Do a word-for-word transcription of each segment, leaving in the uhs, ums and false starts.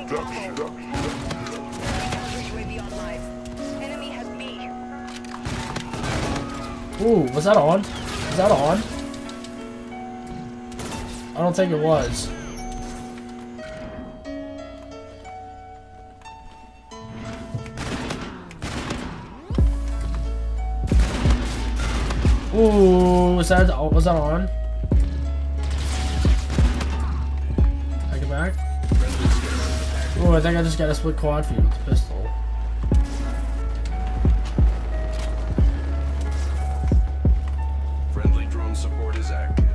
Ooh, was that on? Was that on? I don't think it was. Ooh, was that was that on? I get back. Ooh, I think I just got a split quad feed with the pistol. Friendly drone support is active.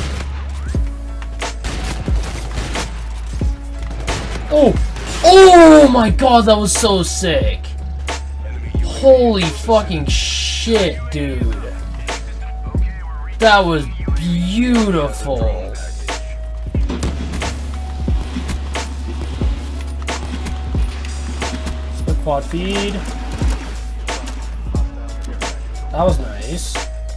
Oh! Oh my god, that was so sick! Holy fucking shit, dude. That was beautiful. Split quad feed. That was nice.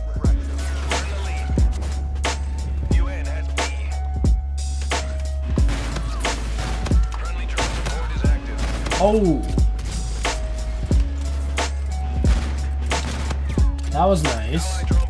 Oh. That was nice.